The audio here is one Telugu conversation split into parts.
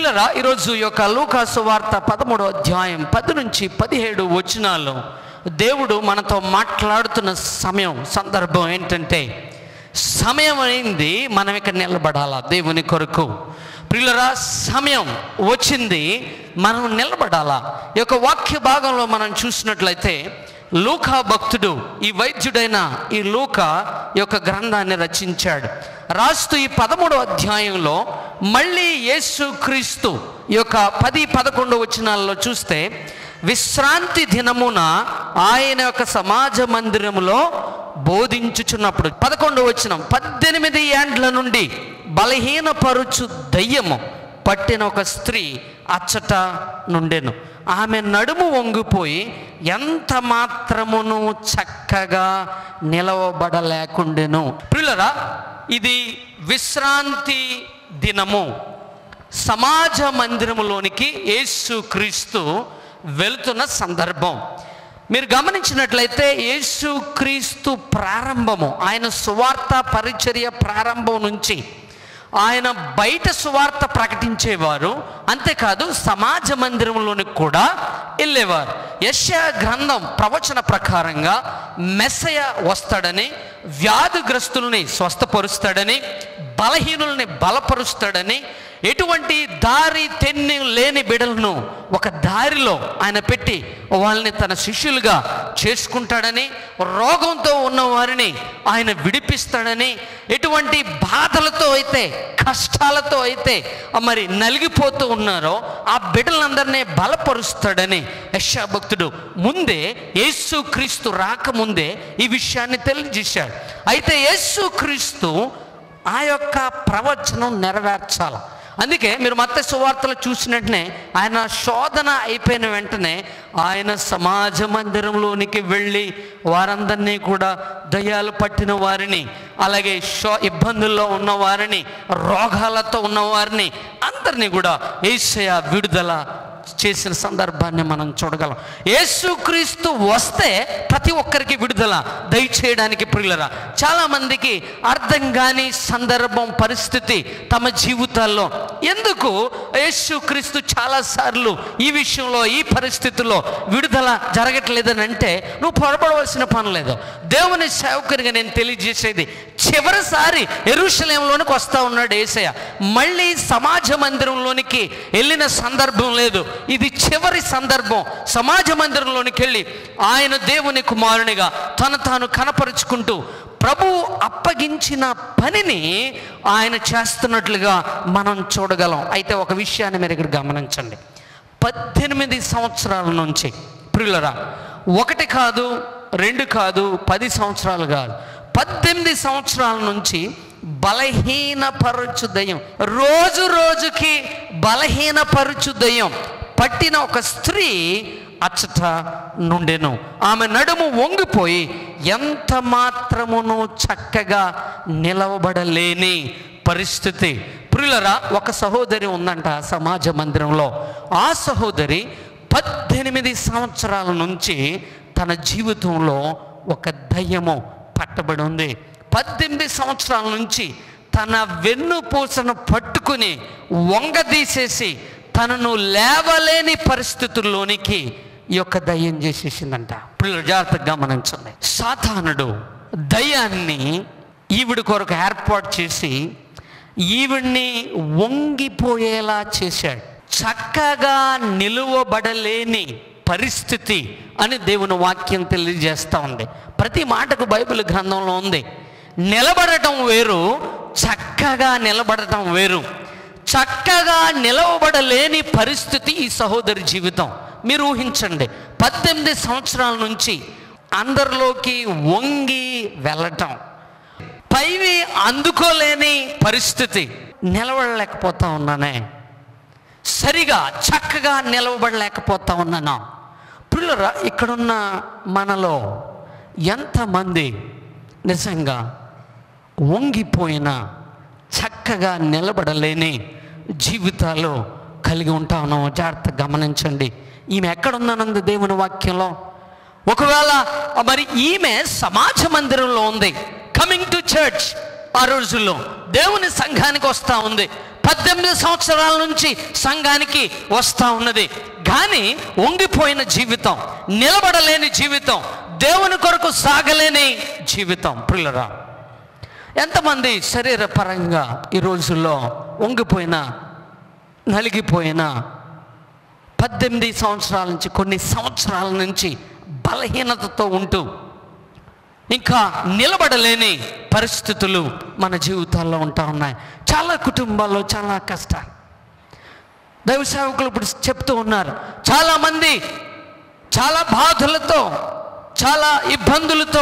ప్రియులారా, ఈరోజు ఈ యొక్క లూకా సువార్త 13వ అధ్యాయం 10 నుంచి 17 వచనాల్లో దేవుడు మనతో మాట్లాడుతున్న సందర్భం ఏంటంటే, సమయం అయింది, మనం ఇక్కడ నిలబడాలా దేవుని కొరకు. ప్రియులారా, సమయం వచ్చింది, మనం నిలబడాలా. ఈ యొక్క వాక్య భాగంలో మనం చూసినట్లయితే లూకా భక్తుడు, ఈ వైద్యుడైన ఈ లూకా ఈ యొక్క గ్రంథాన్ని రచించాడు. రాస్తూ ఈ 13వ అధ్యాయంలో మళ్ళీ యేసుక్రీస్తు ఈ యొక్క 10-11 వచనాల్లో చూస్తే, విశ్రాంతి దినమున ఆయన యొక్క సమాజ మందిరములో బోధించుచున్నప్పుడు 11వ వచనం, 18 ఏండ్ల నుండి బలహీనపరుచు దయ్యము పట్టిన ఒక స్త్రీ అచ్చట నుండెను. ఆమె నడుము వంగిపోయి ఎంత మాత్రమును చక్కగా నిలవబడలేకుండెను. ప్రియులారా, ఇది విశ్రాంతి దినము. సమాజ మందిరములోనికి యేసుక్రీస్తు వెళుతున్న సందర్భం. మీరు గమనించినట్లయితే యేసుక్రీస్తు ప్రారంభము, ఆయన సువార్త పరిచర్య ప్రారంభం నుంచి ఆయన బయట సువార్త ప్రకటించేవారు, అంతేకాదు సమాజ మందిరంలోనికి కూడా వెళ్ళేవారు. యెషయా గ్రంథం ప్రవచన ప్రకారంగా మెస్సయ వస్తాడని, వ్యాధిగ్రస్తుల్ని స్వస్థపరుస్తాడని, బలహీనుల్ని బలపరుస్తాడని, ఎటువంటి దారి తెన్ని లేని బిడలను ఒక దారిలో ఆయన పెట్టి వాళ్ళని తన శిష్యులుగా చేసుకుంటాడని, రోగంతో ఉన్న వారిని ఆయన విడిపిస్తాడని, ఎటువంటి బాధలతో అయితే కష్టాలతో అయితే మరి నలిగిపోతూ ఉన్నారో ఆ బిడ్డలందరినీ బలపరుస్తాడని యెషయా భక్తుడు ముందే, యేసుక్రీస్తు రాకముందే ఈ విషయాన్ని తెలియజేశాడు. అయితే యేసుక్రీస్తు ఆ యొక్క ప్రవచనం నెరవేర్చాల. అందుకే మీరు మత్తయి సువార్తలు చూసినట్టునే ఆయన శోధన అయిపోయిన వెంటనే ఆయన సమాజ మందిరంలోనికి వెళ్ళి వారందరినీ కూడా, దయ్యాలు పట్టిన వారిని, అలాగే ఇబ్బందుల్లో ఉన్నవారిని, రోగాలతో ఉన్నవారిని అందరినీ కూడా యేసయ్య విడుదల చేసిన సందర్భాన్ని మనం చూడగలం. యేసుక్రీస్తు వస్తే ప్రతి ఒక్కరికి విడుదల దయచేయడానికి. ప్రియులారా, చాలామందికి అర్థం కాని సందర్భం, పరిస్థితి తమ జీవితాల్లో, ఎందుకు యేసుక్రీస్తు చాలాసార్లు ఈ విషయంలో, ఈ పరిస్థితుల్లో విడుదల జరగట్లేదని అంటే, నువ్వు పొరపడవలసిన పని లేదు. దేవుని సేవకునిగా నేను తెలియజేసేది, చివరిసారి యెరూషలేములోనికి వస్తూ ఉన్నాడు యేసయ్య. మళ్ళీ సమాజ మందిరంలోనికి వెళ్ళిన సందర్భం లేదు, ఇది చివరి సందర్భం. సమాజ మందిరంలోనికి వెళ్ళి ఆయన దేవుని కుమారునిగా తాను కనపరుచుకుంటూ ప్రభువు అప్పగించిన పనిని ఆయన చేస్తున్నట్లుగా మనం చూడగలం. అయితే ఒక విషయాన్ని మీరు ఇక్కడ గమనించండి. 18 సంవత్సరాల నుంచి, ప్రియులారా, 1 కాదు 2 కాదు 10 సంవత్సరాలు కాదు, 18 సంవత్సరాల నుంచి బలహీనపరచు దయ్యం, రోజు రోజుకి బలహీనపరచు దయ్యం పట్టిన ఒక స్త్రీ అచ్చట నుండెను. ఆమె నడుము వంగిపోయి ఎంత మాత్రమును చక్కగా నిలవబడలేని పరిస్థితి. ప్రియులారా, ఒక సహోదరి ఉందంట సమాజ మందిరంలో. ఆ సహోదరి 18 సంవత్సరాల నుంచి తన జీవితంలో ఒక దయ్యము పట్టబడి ఉంది. 18 సంవత్సరాల నుంచి తన వెన్నుపూసను పట్టుకుని వంగదీసేసి తనను లేవలేని పరిస్థితుల్లోనికి ఈ యొక్క దయ్యం చేసేసిందంట. పిల్లలు జాగ్రత్తగా గమనించండి. సాతానుడు దయ్యాన్ని ఈవిడి కొరకు ఏర్పాటు చేసి ఈవిడ్ని వంగిపోయేలా చేశాడు. చక్కగా నిలువబడలేని పరిస్థితి అని దేవుని వాక్యం తెలియజేస్తూ ఉంది. ప్రతి మాటకు బైబిల్ గ్రంథంలో ఉంది. నిలబడటం వేరు, చక్కగా నిలబడటం వేరు. చక్కగా నిలవబడలేని పరిస్థితి ఈ సహోదరి జీవితం. మీరు ఊహించండి, 18 సంవత్సరాల నుంచి అందరిలోకి వంగి వెళ్ళటం, పైవి అందుకోలేని పరిస్థితి. నిలబడలేకపోతా ఉన్నానే, సరిగా చక్కగా నిలవబడలేకపోతా ఉన్నాను. పిల్లరా, ఇక్కడున్న మనలో ఎంతమంది నిజంగా వంగిపోయిన, చక్కగా నిలబడలేని జీవితాలు కలిగి ఉంటాను? జాగ్రత్తగా గమనించండి. ఈమె ఎక్కడుందనుంది దేవుని వాక్యంలో? ఒకవేళ మరి ఈమె సమాజ మందిరంలో ఉంది, కమింగ్ టు చర్చ్, ఆ రోజుల్లో దేవుని సంఘానికి వస్తూ ఉంది, 18 సంవత్సరాల నుంచి సంఘానికి వస్తూ ఉన్నది. కానీ వంగిపోయిన జీవితం, నిలబడలేని జీవితం, దేవుని కొరకు సాగలేని జీవితం. ప్రియులారా, ఎంతమంది శరీరపరంగా ఈ రోజుల్లో వంగిపోయిన, నలిగిపోయిన, 18 సంవత్సరాల నుంచి, కొన్ని సంవత్సరాల నుంచి బలహీనతతో ఉంటూ ఇంకా నిలబడలేని పరిస్థితులు మన జీవితాల్లో ఉంటా ఉన్నాయి. చాలా కుటుంబాల్లో చాలా కష్టాలు. దైవ సేవకులు ఇప్పుడు చెప్తూ ఉన్నారు, చాలామంది చాలా బాధలతో, చాలా ఇబ్బందులతో,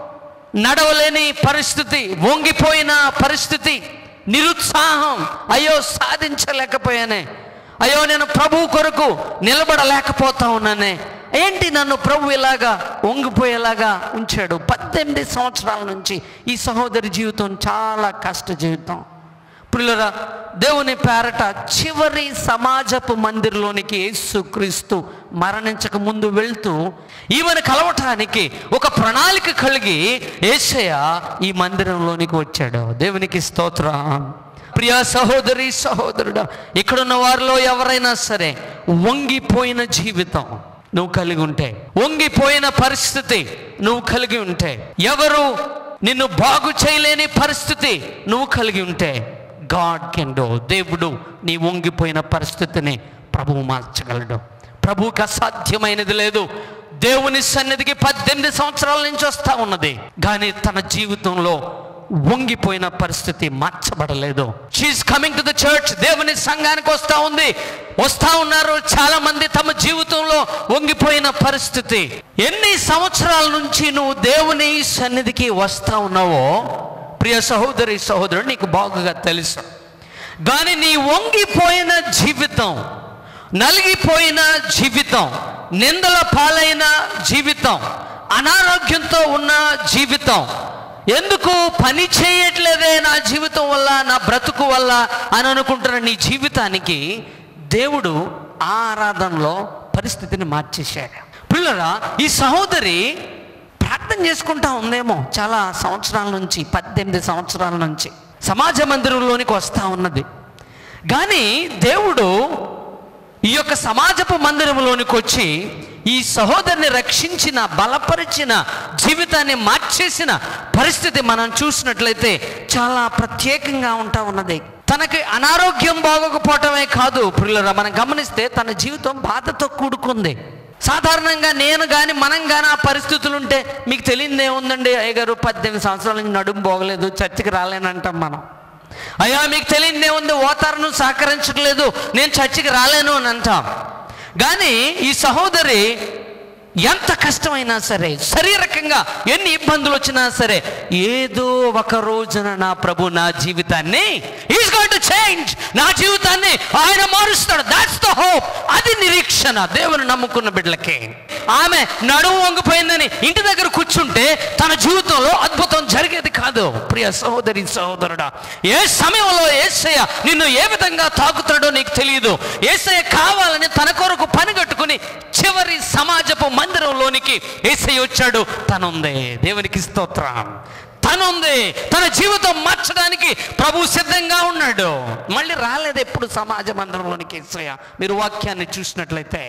నడవలేని పరిస్థితి, వంగిపోయిన పరిస్థితి, నిరుత్సాహం. అయ్యో సాధించలేకపోయానే, అయ్యో నేను ప్రభు కొరకు నిలబడలేకపోతా ఉన్నానే, ఏంటి నన్ను ప్రభు ఇలాగా వంగిపోయేలాగా ఉంచాడు. 18 సంవత్సరాల నుంచి ఈ సహోదరి జీవితం చాలా కష్ట జీవితం. ప్రియులారా, దేవుని పేరట చివరి సమాజపు మందిరంలోనికి యేసుక్రీస్తు మరణించక ముందు వెళ్తూ ఈమెను కలవటానికి ఒక ప్రణాళిక కలిగి యేసయ్య ఈ మందిరంలోనికి వచ్చాడు. దేవునికి స్తోత్రం. ప్రియ సహోదరి, సహోదరుడా, ఇక్కడున్న వారిలో ఎవరైనా సరే వంగిపోయిన జీవితం నువ్వు కలిగి ఉంటే, వంగిపోయిన పరిస్థితి నువ్వు కలిగి ఉంటే, ఎవరు నిన్ను బాగు చేయలేని పరిస్థితి నువ్వు కలిగి ఉంటే, గాడ్ కెన్ డూ. దేవుడు నీ వంగిపోయిన పరిస్థితిని ప్రభువు మార్చగలడు. ప్రభువుకి అసాధ్యమైనది లేదు. దేవుని సన్నిధికి 18 సంవత్సరాల నుంచి వస్తూ ఉన్నది, కానీ తన జీవితంలో వంగిపోయిన పరిస్థితి మార్చబడలేదు. She is coming to the church. దేవుని సంఘానికి వస్తూ ఉంది, వస్తూ ఉన్నారు చాలా మంది తమ జీవితంలో వంగిపోయిన పరిస్థితి. ఎన్ని సంవత్సరాల నుంచి నువ్వు దేవుని సన్నిధికి వస్తూ ఉన్నావో ప్రియ సహోదరి, సహోదరుడు, నీకు బాగుగా తెలుసు. కానీ నీ వంగిపోయిన జీవితం, నలిగిపోయిన జీవితం, నిందల పాలైన జీవితం, అనారోగ్యంతో ఉన్న జీవితం, ఎందుకు పని చేయట్లేదే నా జీవితం వల్ల, నా బ్రతుకు వల్ల అని అనుకుంటున్న నీ జీవితానికి దేవుడు ఆ ఆరాధనలో పరిస్థితిని మార్చేశాడు. పిల్లరా, ఈ సహోదరి ప్రార్థన చేసుకుంటా ఉందేమో చాలా సంవత్సరాల నుంచి, 18 సంవత్సరాల నుంచి సమాజ మందిరంలోనికి వస్తూ ఉన్నది. కానీ దేవుడు ఈ యొక్క సమాజపు మందిరంలోనికి వచ్చి ఈ సహోదరిని రక్షించిన, బలపరిచిన, జీవితాన్ని మార్చేసిన పరిస్థితి మనం చూసినట్లయితే చాలా ప్రత్యేకంగా ఉంటా ఉన్నది. తనకి అనారోగ్యం బాగోకపోవటమే కాదు ప్రియులారా, మనం గమనిస్తే తన జీవితం బాధతో కూడుకుంది. సాధారణంగా నేను కానీ మనం కానీ ఆ పరిస్థితులు ఉంటే మీకు తెలియదు ఏముందండి, అయ్యగారు 18 సంవత్సరాల నుంచి నడుము పోగలేదు, చర్చికి రాలేనంటాం మనం. అయ్యా మీకు తెలియదు ఏముంది, ఓతారును సహకరించట్లేదు, నేను చర్చికి రాలేను అని అంటాం. కానీ ఈ సహోదరి ఎంత కష్టమైనా సరే, శారీరకంగా ఎన్ని ఇబ్బందులు వచ్చినా సరే, ఏదో ఒక రోజున నా ప్రభు నా జీవితాన్ని ఈజ్ గోయింగ్ టు చేంజ్, నా జీవితాన్ని ఆయన మారుస్తాడు. That's the hope. అది నిరీక్షణ దేవుని నమ్ముకున్న బిడ్డలకి. ఆమె నడుము వంగిపోయిందని ఇంటి దగ్గర కూర్చుంటే తన జీవితంలో అద్భుతం జరిగేది కాదు. ప్రియ సహోదరి, సహోదరుడా, ఏ సమయంలో యేసయ్య నిన్ను ఏ విధంగా తాకుతాడో నీకు తెలియదు. యేసయ్య కావాలని తన కొరకు పని కట్టుకుని చివరి సమాజపు మందిరంలోనికి యేసయ్య వచ్చాడు. తనుంది. దేవునికి స్తోత్రం. తనుంది. తన జీవితం మార్చడానికి ప్రభు సిద్ధంగా ఉన్నాడు. మళ్ళీ రాలేదు ఎప్పుడు సమాజ మందిరంలోనికి యేసయ్య. మీరు వాక్యాన్ని చూసినట్లయితే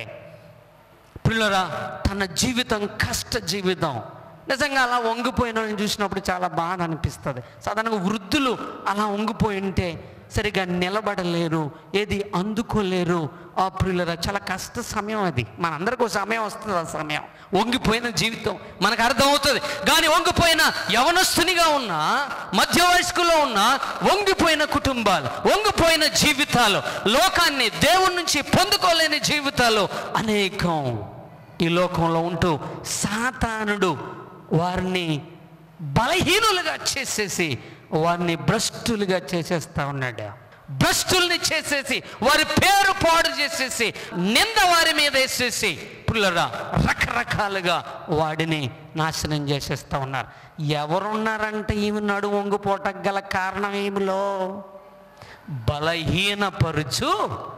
పిల్లరా, తన జీవితం కష్ట జీవితం. నిజంగా అలా వంగిపోయిన వాళ్ళని చూసినప్పుడు చాలా బాధ అనిపిస్తుంది. సాధారణంగా వృద్ధులు అలా వంగిపోయి ఉంటే సరిగా నిలబడలేరు, ఏది అందుకోలేరు. ఆ ప్రియులరా, చాలా కష్ట సమయం అది. మనందరికీ ఒక సమయం వస్తుంది. ఆ సమయం వంగిపోయిన జీవితం మనకు అర్థమవుతుంది. కానీ వంగిపోయిన యవనస్తునిగా ఉన్నా, మధ్య వయస్కులో ఉన్న వంగిపోయిన కుటుంబాలు, వంగిపోయిన జీవితాలు, లోకాన్ని దేవుని నుంచి పొందుకోలేని జీవితాలు అనేకం ఈ లోకంలో ఉంటూ సాతానుడు వారిని బలహీనులుగా చేసేసి వారిని భ్రష్టులుగా చేసేస్తా ఉన్నాడు. భ్రష్టుల్ని చేసేసి వారి పేరు పాడు చేసేసి నింద వారి మీద వేసేసి పిల్లరా రకరకాలుగా వాడిని నాశనం చేసేస్తా ఉన్నారు. ఎవరున్నారంటే ఈమె నడుము వంగిపోవటం గల కారణం ఏమిలో బలహీనపరుచు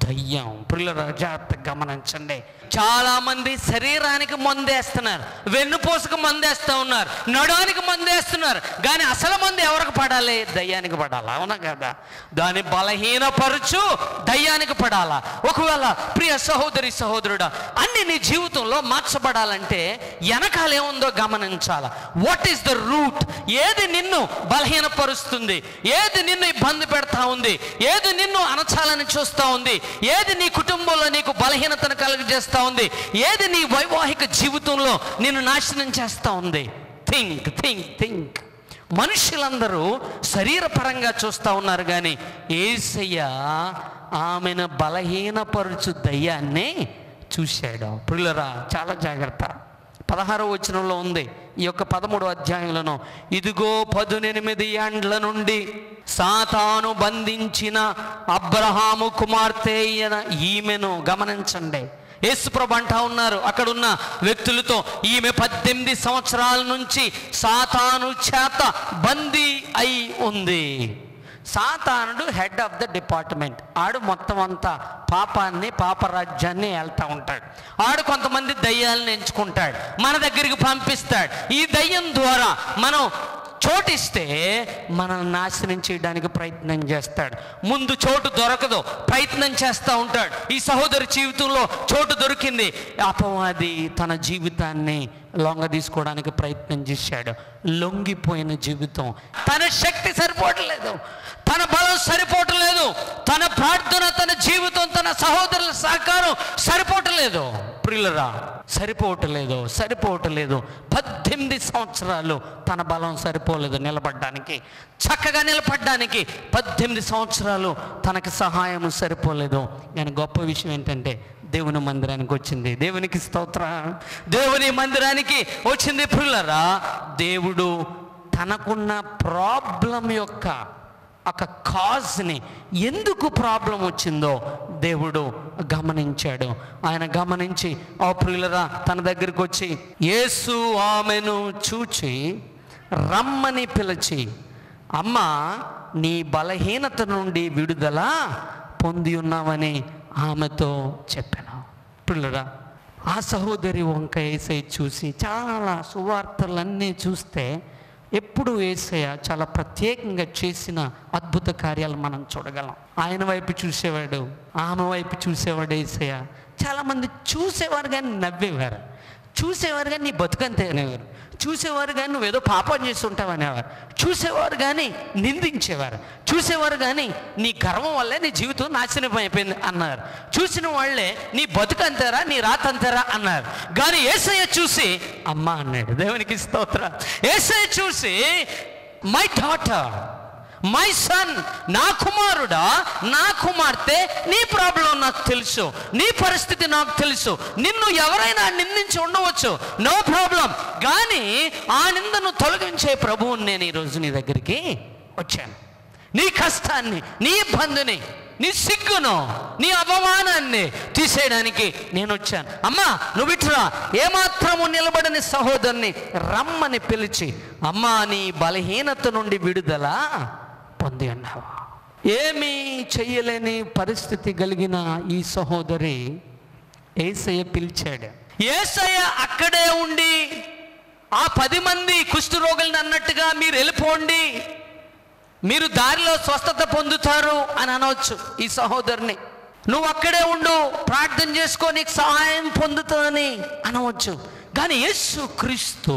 దయ్యం. పిల్లలు జాగ్రత్తగా గమనించండి. చాలామంది శరీరానికి మందేస్తున్నారు, వెన్నుపూసకు మందేస్తూ ఉన్నారు, నడానికి మందేస్తున్నారు. కానీ అసలు మంది ఎవరికి పడాలి? దయ్యానికి పడాలి. అవునా కదా? దాన్ని బలహీనపరచు దయ్యానికి పడాలా? ఒకవేళ ప్రియ సహోదరి సహోదరుడా, అన్ని నీ జీవితంలో మార్చబడాలంటే వెనకాలేముందో గమనించాల. What is the root? ఏది నిన్ను బలహీనపరుస్తుంది? ఏది నిన్ను ఇబ్బంది పెడతా ఉంది? ఏది నిన్ను అణచాలని చూస్తూ ఉంది? ఏది నీ కుటుంబంలో నీకు బలహీనతను కలుగజేస్తూ ఉంది? ఏది నీ వైవాహిక జీవితంలో నిన్ను నాశనం చేస్తూ ఉంది? Think think think. మనుషులందరూ శరీరపరంగా చూస్తూ ఉన్నారు, కానీ యేసయ్య ఆమెను బలహీనపరుచు దయ్యాన్ని చూశాడు. ప్రియులరా, చాలా జాగ్రత్త. 16వ వచనంలో ఉంది ఈ యొక్క 13వ అధ్యాయంలోనూ, ఇదిగో 18 ఏండ్ల నుండి సాతాను బంధించిన అబ్రహాము కుమార్తె అయిన ఈమెను. గమనించండి, యేసుప్రభు అంటా ఉన్నారు అక్కడున్న వ్యక్తులతో, ఈమె 18 సంవత్సరాల నుంచి సాతాను చేత బందీ అయి ఉంది. సాతానుడు హెడ్ ఆఫ్ ద డిపార్ట్మెంట్. ఆడు మొత్తం అంతా పాపాన్ని, పాపరాజ్యాన్ని వెళ్తూ ఉంటాడు. ఆడు కొంతమంది దయ్యాలను ఎంచుకుంటాడు, మన దగ్గరికి పంపిస్తాడు. ఈ దయ్యం ద్వారా మనం చోటిస్తే మనల్ని నాశనం చేయడానికి ప్రయత్నం చేస్తాడు. ముందు చోటు దొరకదు, ప్రయత్నం చేస్తూ ఉంటాడు. ఈ సహోదరి జీవితంలో చోటు దొరికింది. అపవాది తన జీవితాన్ని లొంగ తీసుకోవడానికి ప్రయత్నం చేశాడు. లొంగిపోయిన జీవితం. తన శక్తి సరిపోవట్లేదు, తన బలం సరిపోవట్లేదు, తన ప్రార్థన, తన జీవితం, తన సహోదరుల సహకారం సరిపోవట్లేదు. ప్రియులరా, సరిపోవట్లేదు. 18 సంవత్సరాలు తన బలం సరిపోలేదు నిలబడ్డానికి, చక్కగా నిలబడ్డానికి. 18 సంవత్సరాలు తనకి సహాయం సరిపోలేదు. కానీ గొప్ప విషయం ఏంటంటే దేవుని మందిరానికి వచ్చింది. దేవునికి స్తోత్రం. దేవుని మందిరానికి వచ్చింది. ప్రియులరా, దేవుడు తనకున్న ప్రాబ్లం యొక్క ఒక కాజ్ని, ఎందుకు ప్రాబ్లం వచ్చిందో దేవుడు గమనించాడు. ఆయన గమనించి ఆ ప్రియులరా తన దగ్గరికి వచ్చి యేసు ఆమెను చూచి రమ్మని పిలిచి, అమ్మా నీ బలహీనత నుండి విడుదల పొంది ఉన్నావని ఆమెతో చెప్పాను. ప్రియులరా, ఆ సహోదరి వంక యేసయ్య చూసి, చాలా సువార్తలన్నీ చూస్తే ఎప్పుడు యేసయ్య చాలా ప్రత్యేకంగా చేసిన అద్భుత కార్యాలు మనం చూడగలం. ఆయన వైపు చూసేవాడు, ఆమె వైపు చూసేవాడు యేసయ్య. చాలామంది చూసేవారు కానీ నవ్వేవారు, చూసేవారు కానీ నీ బతుకంతే అనేవారు, చూసేవారు కానీ నువ్వేదో పాపం చేసి ఉంటావు అనేవారు, చూసేవారు కానీ నిందించేవారు, చూసేవారు కానీ నీ గర్వం వల్లే నీ జీవితం నాశనం అయిపోయింది అన్నారు, చూసిన వాళ్ళే నీ బతుకంతారా, నీ రాత అంతారా అన్నారు. కానీ యేసయ్య చూసి అమ్మ అన్నాడు. దేవునికి స్తోత్రం. యేసయ్య చూసి మై డాటర్, మై సన్, నా కుమారుడా, నా కుమార్తె, నీ ప్రాబ్లం నాకు తెలుసు, నీ పరిస్థితి నాకు తెలుసు, నిన్ను ఎవరైనా నిందించి ఉండవచ్చు, నో ప్రాబ్లం, కానీ ఆ నిందను తొలగించే ప్రభువుని నేను ఈరోజు నీ దగ్గరికి వచ్చాను. నీ కష్టాన్ని, నీ ఇబ్బందిని, నీ సిగ్గును, నీ అవమానాన్ని తీసేయడానికి నేను వచ్చాను. అమ్మా నువ్వు ఇట్రా. ఏమాత్రము నిలబడని సహోదరుని రమ్మని పిలిచి, అమ్మా నీ బలహీనత నుండి విడుదల పొంది అన్నావా. ఏమీ చెయ్యలేని పరిస్థితి కలిగిన ఈ సహోదరి యేసయ్య పిలిచాడు. యేసయ్య అక్కడే ఉండి ఆ 10 మంది కుష్ఠరోగులను అన్నట్టుగా మీరు వెళ్ళిపోండి, మీరు దారిలో స్వస్థత పొందుతారు అని అనవచ్చు ఈ సహోదరుని. నువ్వు అక్కడే ఉండు, ప్రార్థన చేసుకో, నీకు సహాయం పొందుతుందని అనవచ్చు. కానీ యేసుక్రీస్తు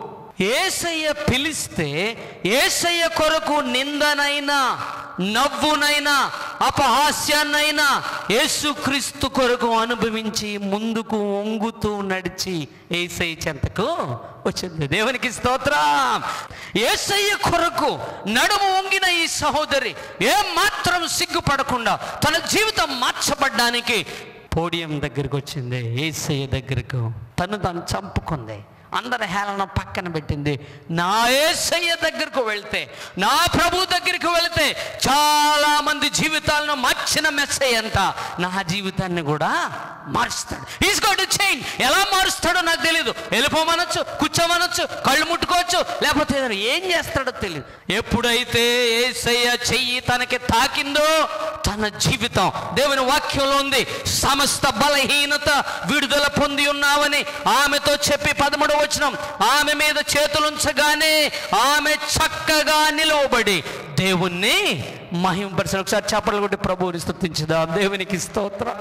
యేసయ్య పిలిస్తే యేసయ్య కొరకు నిందనైనా, నవ్వునైనా, అపహాస్యాన్నైనా యేసుక్రీస్తు కొరకు అనుభవించి ముందుకు వంగుతూ నడిచి యేసయ్య చెంతకు వచ్చింది. దేవునికి స్తోత్రం. యేసయ్య కొరకు నడుము వంగిన ఈ సహోదరి ఏమాత్రం సిగ్గుపడకుండా తన జీవితం మార్చబడ్డానికి పోడియం దగ్గరికి వచ్చింది. యేసయ్య దగ్గరకు తను చంపుకుంది. అందరి హేళన పక్కన పెట్టింది. నా యేసయ్య దగ్గరకు వెళ్తే, నా ప్రభు దగ్గరికి వెళ్తే చాలామంది జీవితాలను మార్చిన మెస్సయ్య అంట నా జీవితాన్ని కూడా మార్చుతాడు. Is going to change. ఎలా మారుస్తాడో నాకు తెలియదు. వెళ్ళిపోమనొచ్చు, కూర్చోమనొచ్చు, కళ్ళు ముట్టుకోవచ్చు, లేకపోతే ఏం చేస్తాడో తెలియదు. ఎప్పుడైతే యేసయ్య చెయ్యి తనకి తాకిందో తన జీవితం, దేవుని వాక్యంలో ఉంది, సమస్త బలహీనత విడుదల పొంది ఉన్నావని ఆమెతో చెప్పి 13వ వచనం, ఆమె మీద చేతులుంచగానే ఆమె చక్కగా నిలవబడి దేవుణ్ణి మహిమపరిచిన. ఒకసారి చప్పట్లు కొట్టి ప్రభువుని స్తుతించుదాం. దేవునికి స్తోత్రం.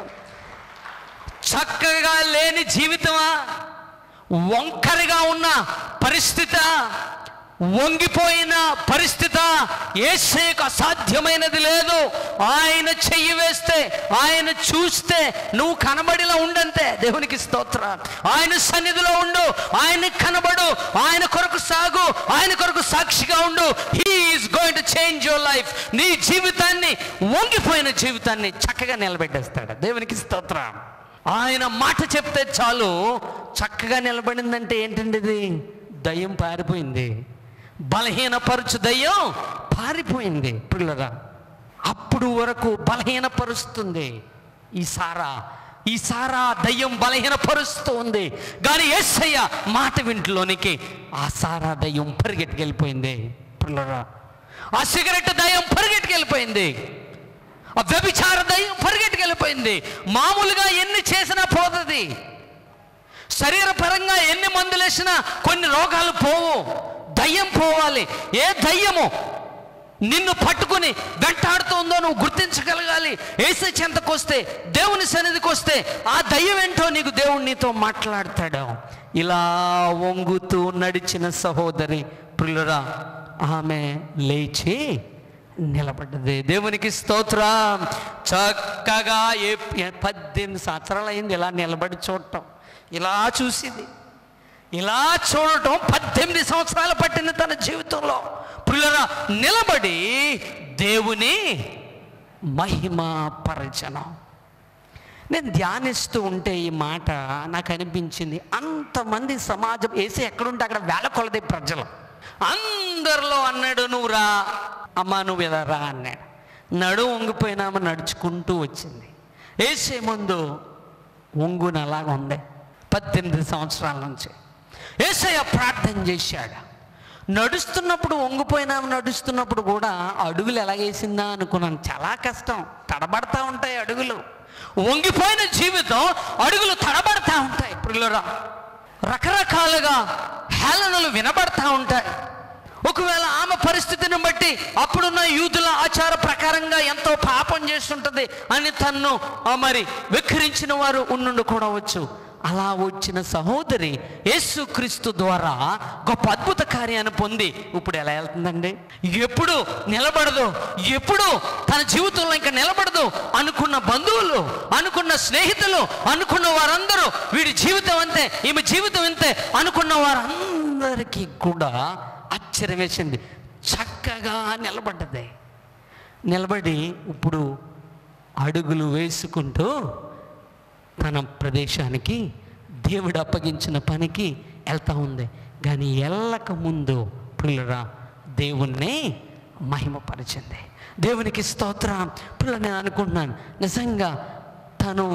చక్కగా లేని జీవితమా, వంకరగా ఉన్న పరిస్థితి, వంగిపోయిన పరిస్థితి, యేసయ్యకు అసాధ్యమైనది లేదు. ఆయన చెయ్యి వేస్తే, ఆయన చూస్తే నువ్వు కనబడిలా ఉండంతే. దేవునికి స్తోత్రం. ఆయన సన్నిధిలో ఉండు, ఆయన కనబడు, ఆయన కొరకు సాగు, ఆయన కొరకు సాక్షిగా ఉండు. He is going to change your life. నీ జీవితాన్ని, వంగిపోయిన జీవితాన్ని చక్కగా నిలబెట్టేస్తాడు. దేవునికి స్తోత్రం. ఆయన మాట చెప్తే చాలు చక్కగా నిలబడిందంటే ఏంటండి? ఇది దయ్యం పారిపోయింది, బలహీనపరచు దయ్యం పారిపోయింది. పిల్లరా, అప్పుడు వరకు బలహీనపరుస్తుంది ఈ సారా దయ్యం బలహీనపరుస్తూ ఉంది. కానీ యేసయ్య మాట వింట్లోనికి ఆ సారా దయ్యం పరిగెట్టుకెళ్ళిపోయింది. పిల్లరా, ఆ సిగరెట్ దయ్యం పరిగెట్టుకెళ్ళిపోయింది, ఆ వ్యభిచార దయ్యం పరిగెట్టుకెళ్ళిపోయింది. మామూలుగా ఎన్ని చేసినా పోతుంది, శరీరపరంగా ఎన్ని మందులు వేసినా కొన్ని రోగాలు పోవు, దయ్యం పోవాలి. ఏ దయ్యము నిన్ను పట్టుకుని వెంటాడుతుందో నువ్వు గుర్తించగలగాలి. యేసు చెంతకు వస్తే, దేవుని సన్నిధికి వస్తే ఆ దయ్యం ఏంటో నీకు దేవుడు నీతో మాట్లాడతాడు. ఇలా వంగుతూ నడిచిన సహోదరి ప్రియులరా, ఆమె లేచి నిలబడ్డది. దేవునికి స్తోత్రం. చక్కగా 18 సంవత్సరాలు అయింది ఇలా నిలబడి చూడటం, ఇలా చూసింది, ఇలా చూడటం 18 సంవత్సరాలు పట్టింది తన జీవితంలో. ప్రియులరా, నిలబడి దేవుని మహిమ పరచనం. నేను ధ్యానిస్తూ ఉంటే ఈ మాట నాకు అనిపించింది, అంతమంది సమాజం యేసు ఎక్కడుంటే అక్కడ వేల కొలది ప్రజలు, అందరిలో అన్నాడు నువ్వు రా అమ్మా, నువ్వు ఇలా రా అన్నాడు. నడు వంగిపోయినామా నడుచుకుంటూ వచ్చింది. యేసే ముందు వంగున అలాగ ఉండే 18 సంవత్సరాల నుంచి. యేసయ్య ప్రార్థన చేశాడు. నడుస్తున్నప్పుడు వంగిపోయినాము, నడుస్తున్నప్పుడు కూడా అడుగులు ఎలాగేసిందా అనుకున్నాను. చాలా కష్టం, తడబడతా ఉంటాయి అడుగులు. వంగిపోయిన జీవితం, అడుగులు తడబడతా ఉంటాయి. పిల్లరా, రకరకాలుగా హేళనలు వినబడతా ఉంటాయి. ఒకవేళ ఆమె పరిస్థితిని బట్టి అప్పుడున్న యూదుల ఆచార ప్రకారంగా ఎంతో పాపం చేస్తుంటుంది అని తన్ను మరి వెక్కిరించిన వారు ఉండి కూడా వచ్చు. అలా వచ్చిన సహోదరి యేసుక్రీస్తు ద్వారా గొప్ప అద్భుత కార్యాన్ని పొంది ఇప్పుడు ఎలా వెళ్తుందండి? ఎప్పుడు నిలబడదు, ఎప్పుడు తన జీవితంలో ఇంకా నిలబడదు అనుకున్న బంధువులు, అనుకున్న స్నేహితులు, అనుకున్న వారందరూ వీడి జీవితం అంతే, ఈమె జీవితం అంతే అనుకున్న వారందరికీ కూడా ఆశ్చర్యం వేసింది. చక్కగా నిలబడ్డది. నిలబడి ఇప్పుడు అడుగులు వేసుకుంటూ తన ప్రదేశానికి, దేవుడు అప్పగించిన పనికి వెళ్తూ ఉంది. కానీ వెళ్ళక ముందు పిల్లరా దేవుణ్ణి మహిమపరిచింది. దేవునికి స్తోత్రం. పిల్ల, నేను అనుకుంటున్నాను నిజంగా తను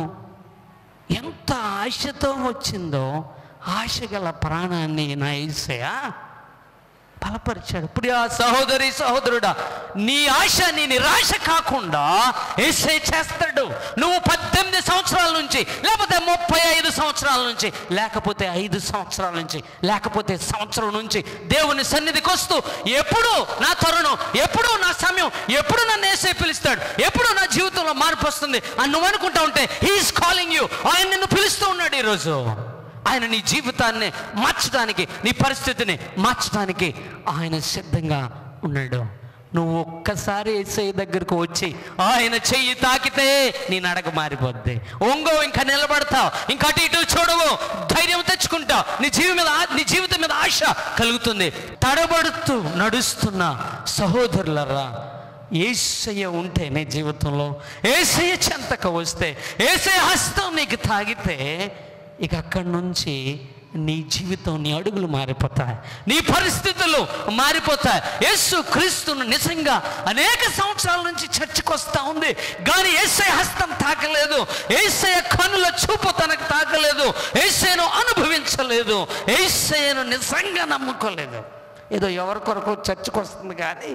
ఎంత ఆశతో వచ్చిందో, ఆశ గల ప్రాణాన్ని నా యేసయ్య బలపరిచాడు. ఇప్పుడు ఆ సహోదరి, సహోదరుడా, నీ ఆశ, నీ నిరాశ కాకుండా యేసయ్య చేస్తాడు. నువ్వు 18 సంవత్సరాల నుంచి, లేకపోతే 35 సంవత్సరాల నుంచి, లేకపోతే 5 సంవత్సరాల నుంచి, లేకపోతే సంవత్సరం నుంచి దేవుని సన్నిధికి వస్తూ ఎప్పుడు నా తరుణం, ఎప్పుడు నా సమయం, ఎప్పుడు నన్ను యేసయ్య పిలుస్తాడు, ఎప్పుడు నా జీవితంలో మార్పు వస్తుంది అని నువ్వు అనుకుంటా ఉంటే, హీఈస్ కాలింగ్ యూ. ఆయన నిన్ను పిలుస్తూ ఉన్నాడు ఈరోజు. ఆయన నీ జీవితాన్ని మార్చడానికి, నీ పరిస్థితిని మార్చడానికి ఆయన సిద్ధంగా ఉన్నాడు. నువ్వు ఒక్కసారి యేసయ్య దగ్గరకు వచ్చి ఆయన చెయ్యి తాకితే నీ నడక మారిపోద్ది. ఒంగో, ఇంకా నిలబడతావు, ఇంకా అటు ఇటు చూడవు, ధైర్యం తెచ్చుకుంటావు, నీ జీవితం మీద ఆశ కలుగుతుంది. తడబడుతూ నడుస్తున్న సహోదరులరా, యేసయ్య ఉంటే నీ జీవితంలో, యేసయ్య చెంతకు వస్తే, యేసయ్య హస్తం నీకు తాగితే, ఇక అక్కడి నుంచి నీ జీవితం, నీ అడుగులు మారిపోతాయి, నీ పరిస్థితులు మారిపోతాయి. యేసు క్రీస్తును నిజంగా అనేక సంవత్సరాల నుంచి చర్చకు వస్తూ ఉంది, కానీ యేసయ్య హస్తం తాకలేదు, యేసయ్య కనుల చూపు తనకు తాకలేదు, యేసయ్యను అనుభవించలేదు, యేసయ్యను నిజంగా నమ్ముకోలేదు. ఏదో ఎవరి కొరకు చర్చకు వస్తుంది కానీ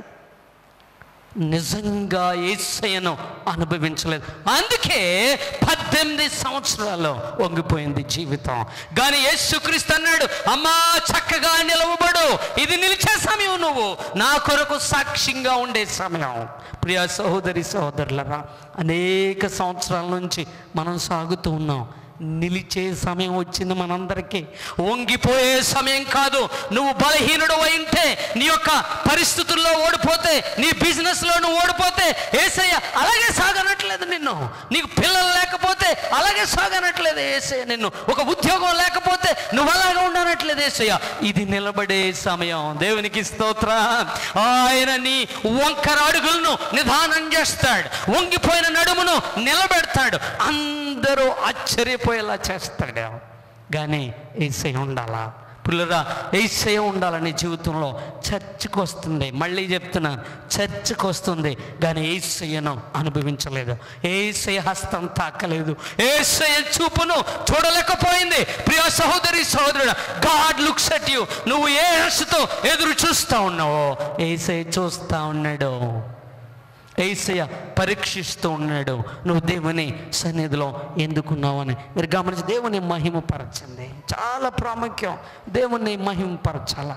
నిజంగా యేసయ్యను అనుభవించలేదు. అందుకే 18 సంవత్సరాలు వంగిపోయింది జీవితం. కానీ యేసుక్రీస్తు అన్నాడు, అమ్మా చక్కగా నిలవబడు, ఇది నిలిచే సమయం, నువ్వు నా కొరకు సాక్ష్యంగా ఉండే సమయం. ప్రియ సహోదరి సహోదరులరా, అనేక సంవత్సరాల నుంచి మనం సాగుతూ ఉన్నాం. నిలిచే సమయం వచ్చింది మనందరికీ. వంగిపోయే సమయం కాదు. నువ్వు బలహీనుడు ఉంటే, నీ యొక్క పరిస్థితుల్లో ఓడిపోతే, నీ బిజినెస్లో నువ్వు ఓడిపోతే యేసయ్య అలాగే సాగనట్లేదు నిన్ను. నీకు పిల్లలు లేకపోతే అలాగే సాగనట్లేదు యేసయ్య నిన్ను. ఒక ఉద్యోగం లేకపోతే నువ్వు అలాగే ఉండనట్లేదు యేసయ్య. ఇది నిలబడే సమయం. దేవునికి స్తోత్రం. ఆయన నీ వంకర అడుగులను నిదానం చేస్తాడు, వంగిపోయిన నడుమును నిలబెడతాడు, అందరూ ఆశ్చర్యపోయేలా చేస్తాడు. కానీ యేసయ్య ఉండాలా పిల్లరా? యేసయ్య ఉండాలని జీవితంలో చర్చకు వస్తుంది. మళ్ళీ చెప్తున్నాను, చర్చకు వస్తుంది, కానీ యేసయ్యను అనుభవించలేదు, యేసయ్య హస్తం తాకలేదు, యేసయ్య చూపును చూడలేకపోయింది. ప్రియ సహోదరి సహోదరుడు, గాడ్ లుక్స్ అట్ యు. నువ్వు ఏ ఆశతో ఎదురు చూస్తూ ఉన్నావో యేసయ్య చూస్తూ ఉన్నాడు, యేసయ్య పరీక్షిస్తూ ఉన్నాడు. నువ్వు దేవుని సన్నిధిలో ఎందుకున్నావని మీరు గమనించి దేవుని మహిమపరచండి. చాలా ప్రాముఖ్యం. దేవుని మహిమపరచాలా,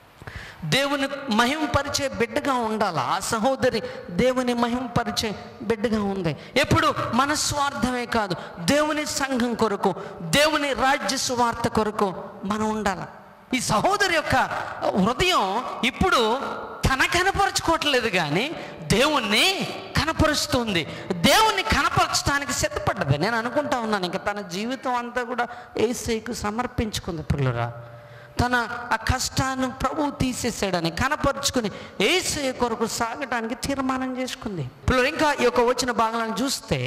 దేవుని మహిమపరిచే బిడ్డగా ఉండాలా. ఆ సహోదరి దేవుని మహిమపరిచే బిడ్డగా ఉంది. ఎప్పుడు మన స్వార్థమే కాదు, దేవుని సంఘం కొరకు, దేవుని రాజ్య సువార్త కొరకు మనం ఉండాలి. ఈ సహోదరి యొక్క హృదయం ఇప్పుడు తన కనపరచుకోవట్లేదు, కానీ దేవుణ్ణి కనపరుస్తుంది. దేవుణ్ణి కనపరచడానికి సిద్ధపడ్డది. నేను అనుకుంటా ఉన్నాను, ఇంకా తన జీవితం అంతా కూడా యేసయ్యకు సమర్పించుకుంది. పిల్లరా, తన ఆ కష్టాన్ని ప్రభువు తీసేసాడని కనపరుచుకుని యేసయ్య కొరకు సాగటానికి తీర్మానం చేసుకుంది. పిల్లలు, ఇంకా ఈ యొక్క వచ్చిన భాగాలను చూస్తే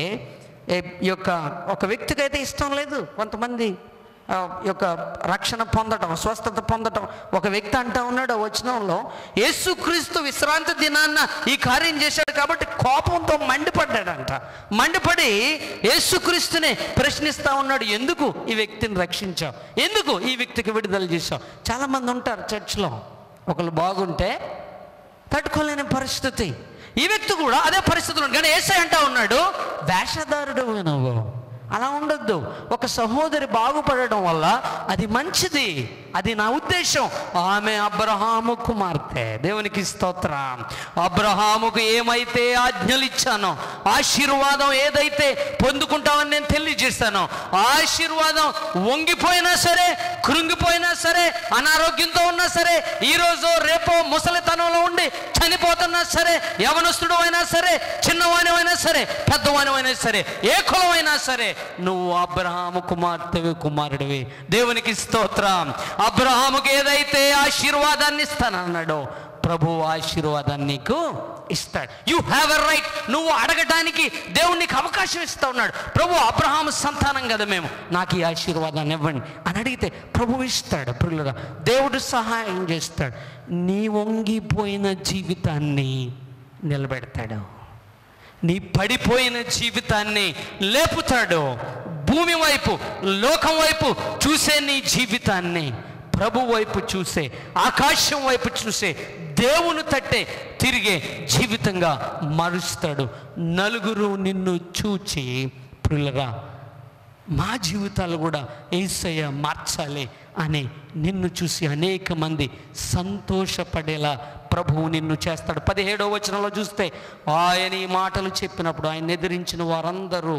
ఈ యొక్క ఒక వ్యక్తికి అయితే ఇష్టం లేదు. కొంతమంది యొక్క రక్షణ పొందటం, స్వస్థత పొందటం. ఒక వ్యక్తి అంటా ఉన్నాడు వచనంలో, యేసుక్రీస్తు విశ్రాంతి దినాన్న ఈ కార్యం చేశాడు కాబట్టి కోపంతో మండిపడ్డాడంట. మండిపడి యేసుక్రీస్తునే ప్రశ్నిస్తూ ఉన్నాడు, ఎందుకు ఈ వ్యక్తిని రక్షించావు, ఎందుకు ఈ వ్యక్తికి విడుదల చేశావు. చాలామంది ఉంటారు చర్చ్లో, ఒకళ్ళు బాగుంటే తట్టుకోలేని పరిస్థితి. ఈ వ్యక్తి కూడా అదే పరిస్థితిలో, కానీ యేసయ్య అంటా ఉన్నాడు, వేషధారుడు నువ్వు, అలా ఉండొద్దు. ఒక సహోదరి బాగుపడడం వల్ల అది మంచిది, అది నా ఉద్దేశం. ఆమె అబ్రహాము కుమార్తె. దేవునికి స్తోత్రం. అబ్రహాముకు ఏమైతే ఆజ్ఞలు ఇచ్చానో, ఆశీర్వాదం ఏదైతే పొందుకుంటామని నేను తెలియజేస్తానో, ఆశీర్వాదం వంగిపోయినా సరే, కృంగిపోయినా సరే, అనారోగ్యంతో ఉన్నా సరే, ఈరోజు రేపో ముసలితనంలో ఉండి చనిపోతున్నా సరే, యవనస్తుడు అయినా సరే, చిన్నవాణివైనా సరే, పెద్దవాణివైనా సరే, ఏ కులమైనా సరే, నువ్వు అబ్రహాము కుమార్తెవి, కుమారుడివి. దేవునికి స్తోత్రం. అబ్రహాముకి ఏదైతే ఆశీర్వాదాన్ని ఇస్తానన్నాడో, ప్రభు ఆశీర్వాదాన్ని నీకు ఇస్తాడు. You have a right. నువ్వు అడగటానికి దేవుడు నీకు అవకాశం ఇస్తా ఉన్నాడు. ప్రభు, అబ్రహాము సంతానం కదా మేము, నాకు ఈ ఆశీర్వాదాన్ని ఇవ్వండి అని అడిగితే ప్రభు ఇస్తాడు. పిల్లగా దేవుడు సహాయం చేస్తాడు. నీ వంగిపోయిన జీవితాన్ని నిలబెడతాడు, నీ పడిపోయిన జీవితాన్ని లేపుతాడు. భూమి వైపు, లోకం వైపు చూసే నీ జీవితాన్ని ప్రభు వైపు చూసే, ఆకాశం వైపు చూసే, దేవుని తట్టే తిరిగే జీవితంగా మారుస్తాడు. నలుగురు నిన్ను చూచి, పిల్లగా మా జీవితాలు కూడా యేసయ్య మార్చాలి అని నిన్ను చూసి అనేక మంది సంతోషపడేలా ప్రభువు నిన్ను చేస్తాడు. 17వ వచనంలో చూస్తే, ఆయన ఈ మాటలు చెప్పినప్పుడు ఆయన ఎదిరించిన వారందరూ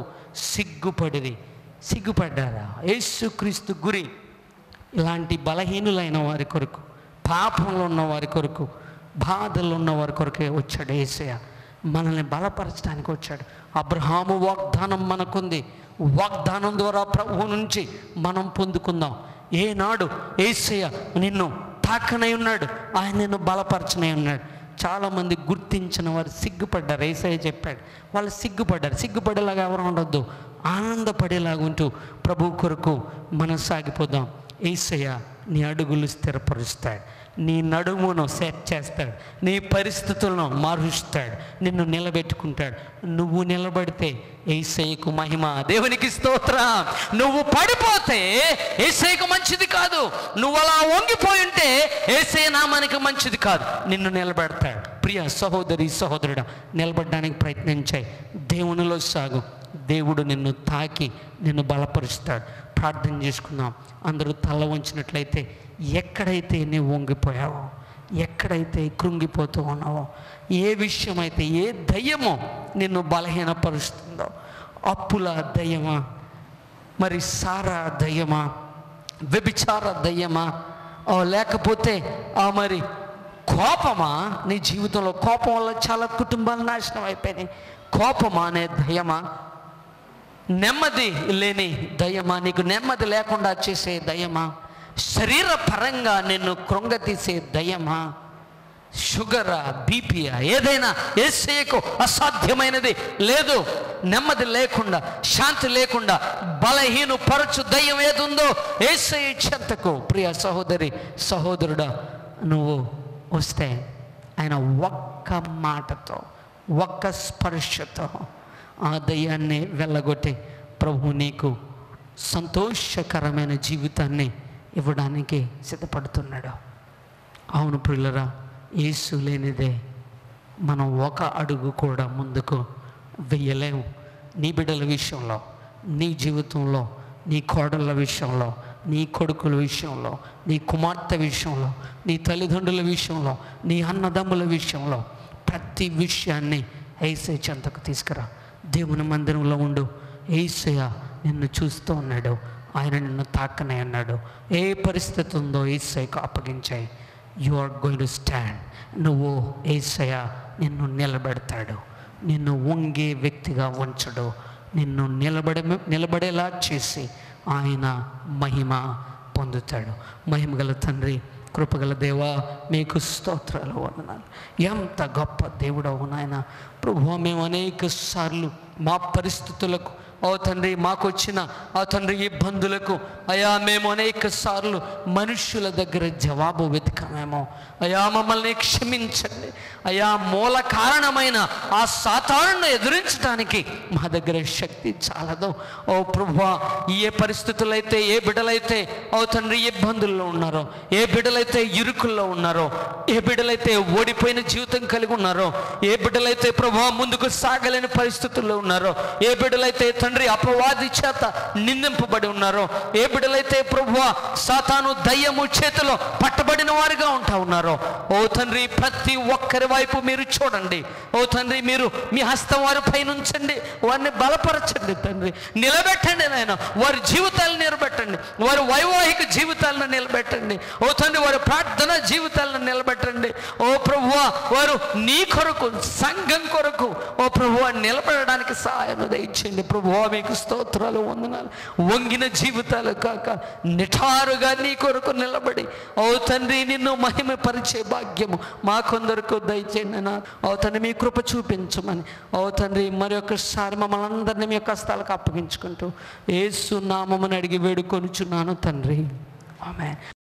సిగ్గుపడ్డారా. యేసుక్రీస్తు గురి ఇలాంటి బలహీనులైన వారి కొరకు, పాపంలో ఉన్న వారి కొరకు, బాధల్లో ఉన్న వారి కొరకే వచ్చాడు యేసయ్య. మనల్ని బలపరచడానికి వచ్చాడు. అబ్రహాము వాగ్దానం మనకుంది. వాగ్దానం ద్వారా ప్రభువు నుంచి మనం పొందుకుందాం. ఏనాడు యేసయ్య నిన్ను తాకనై ఉన్నాడు, ఆయన నిన్ను బలపరచనై ఉన్నాడు. చాలామంది గుర్తించిన వారు సిగ్గుపడ్డారు. యేసయ్య చెప్పాడు, వాళ్ళు సిగ్గుపడ్డారు. సిగ్గుపడేలాగా ఎవరు ఉండొద్దు, ఆనందపడేలాగా ఉంటూ ప్రభు కొరకు మనం సాగిపోదాం. యేసయ్య నీ అడుగులు స్థిరపరుస్తాడు, నీ నడుమును సెట్ చేస్తాడు, నీ పరిస్థితులను మారుస్తాడు, నిన్ను నిలబెట్టుకుంటాడు. నువ్వు నిలబడితే యేసయ్యకు మహిమ. దేవునికి స్తోత్రం. నువ్వు పడిపోతే యేసయ్యకు మంచిది కాదు. నువ్వు అలా వంగిపోయి ఉంటే యేసయ్య నామానికి మంచిది కాదు. నిన్ను నిలబెడతాడు. ప్రియ సహోదరి సహోదరుడా, నిలబడడానికి ప్రయత్నించాయి. దేవునిలో సాగు. దేవుడు నిన్ను తాకి నిన్ను బలపరుస్తాడు. ప్రార్థన చేసుకుందాం. అందరూ తల వంచినట్లయితే, ఎక్కడైతే నీవు వంగిపోయావో, ఎక్కడైతే కృంగిపోతూ ఉన్నావో, ఏ విషయమైతే, ఏ దయ్యమో నిన్ను బలహీనపరుస్తుందో, అప్పుల దయ్యమా, మరి సారా దయ్యమా, వ్యభిచార దయ్యమా, లేకపోతే మరి కోపమా, నీ జీవితంలో కోపం వల్ల చాలా కుటుంబాలు నాశనం అయిపోయినాయి. కోపమా అనే దయ్యమా, నెమ్మది లేని దయ్యమా, నీకు నెమ్మది లేకుండా చేసే దయ్యమా, శరీర పరంగా నిన్ను కృంగతీసే దయ్యమా, షుగరా, బీపీయా, ఏదైనా యేసయ్యకు అసాధ్యమైనది లేదు. నెమ్మది లేకుండా, శాంతి లేకుండా బలహీన పరచు దయ్యం ఏది ఉందో యేసయ్య చెంతకు ప్రియ సహోదరి సహోదరుడా నువ్వు వస్తే ఆయన ఒక్క మాటతో, ఒక్క స్పర్శతో ఆ దయ్యాన్ని వెళ్ళగొట్టి ప్రభు నీకు సంతోషకరమైన జీవితాన్ని ఇవ్వడానికి సిద్ధపడుతున్నాడు. అవును ప్రియులరా, యేసు లేనిదే మనం ఒక అడుగు కూడా ముందుకు వెయ్యలేము. నీ బిడ్డల విషయంలో, నీ జీవితంలో, నీ కోడళ్ళ విషయంలో, నీ కొడుకుల విషయంలో, నీ కుమార్తె విషయంలో, నీ తల్లిదండ్రుల విషయంలో, నీ అన్నదమ్ముల విషయంలో, ప్రతి విషయాన్ని యేసయ్య చెంతకు తీసుకురా. దేవుని మందిరంలో ఉండు. యేసయ్య నిన్ను చూస్తూ ఉన్నాడు. ఆయన నిన్ను తాకనే అన్నాడు. ఏ పరిస్థితి ఉందో యేసయ్యకు అప్పగించాయి. You are going to stand. నువ్వు యేసయ్య నిన్ను నిలబెడతాడు. నిన్ను వంగే వ్యక్తిగా ఉంచడు. నిన్ను నిలబడేలా చేసి ఆయన మహిమ పొందుతాడు. మహిమగల తండ్రి, కృపగల దేవా, మీకు స్తోత్రాలు, వందనాలు. ఎంత గొప్ప దేవుడవు నాయన. ప్రభువా, మేము అనేక సార్లు మా పరిస్థితులకు, ఓ తండ్రి, మాకు వచ్చిన తండ్రి ఇబ్బందులకు అయా మేము అనేక సార్లు మనుష్యుల దగ్గర జవాబు వెతికామేమో. అయా మమ్మల్ని క్షమించండి. అయా మూల కారణమైన ఆ సాతానును ఎదురించడానికి మా దగ్గర శక్తి చాలదు. ఓ ప్రభువా, ఏ పరిస్థితులు అయితే, ఏ బిడ్డలైతే ఓ తండ్రి ఇబ్బందుల్లో ఉన్నారో, ఏ బిడ్డలైతే ఇరుకుల్లో ఉన్నారో, ఏ బిడ్డలైతే ఓడిపోయిన జీవితం కలిగి ఉన్నారో, ఏ బిడ్డలైతే ప్రభువా ముందుకు సాగలేని పరిస్థితుల్లో ఉన్నారో, ఏ బిడ్డలైతే తండ్రి అపవాది చేత నిందింపబడి ఉన్నారో, ఏ బిడ్డలైతే ప్రభువా సాతాను దయ్యము చేతిలో పట్టబడిన వారిగా ఉంటా ఉన్నారో, ఓ తండ్రి ప్రతి ఒక్కరి వైపు మీరు చూడండి. ఓ తండ్రి, మీరు మీ హస్తం వారి పైన ఉంచండి. వారిని బలపరచండి తండ్రి. నిలబెట్టండి నాయన. వారి జీవితాలను నిలబెట్టండి. వారి వైవాహిక జీవితాలను నిలబెట్టండి. ఓ తండ్రి, వారి ప్రార్థన జీవితాలను నిలబెట్టండి. ఓ ప్రభువా, వారు నీ కొరకు, సంఘం కొరకు ఓ ప్రభువా నిలబడడానికి సహాయం దయచేయండి. ప్రభువా, మీకు స్తోత్రాలు, వందనాలు. వంగిన జీవితాలు కాక నిఠారుగా నీ కొరకు నిలబడి ఓ తండ్రి నిన్ను మహిమపరిచే భాగ్యము మా కొందరకు దయచేయండి నా. ఓ తండ్రి, మీ కృప చూపించమని ఓ తండ్రి మరొకసారి మమ్మల్ని అందరినీ మీ యొక్క హస్తాలకు అప్పగించుకుంటూ యేసు నామమున అడిగి వేడుకొనుచున్నాను తండ్రి. ఆమేన్.